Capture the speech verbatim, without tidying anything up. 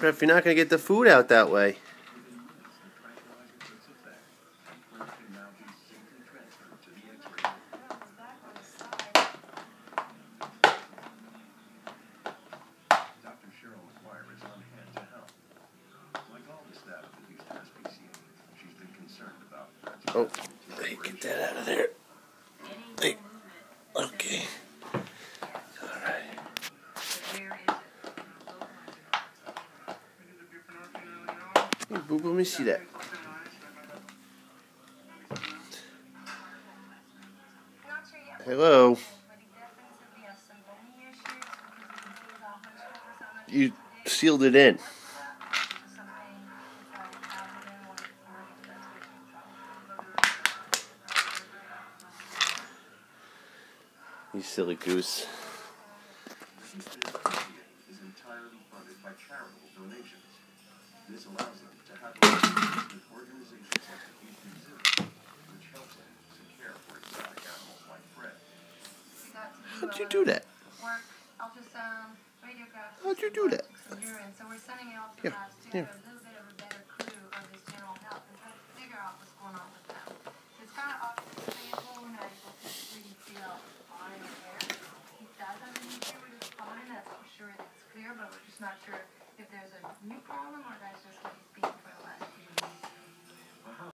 If you're not going to get the food out that way. Oh, hey, get that out of there. Hey, okay. Alright. Hey, Boo, let me see that. Hello. You sealed it in. You silly goose. Is entirely funded by charitable donations. This allows them to have with organizations like the Houston Zoo, which helps them to care for exotic animals like Fred. How'd you do that? How'd you do that? So we're sending it off to yeah. labs to yeah. get a little bit of a better clue of his general health and try to figure out what's going on with them. It's kind of obvious sample medical history feel on in there. He does underneath here, which is fine. That's for sure. It's clear, but we're just not sure if there's a new problem or that's just what he's being for the last few weeks.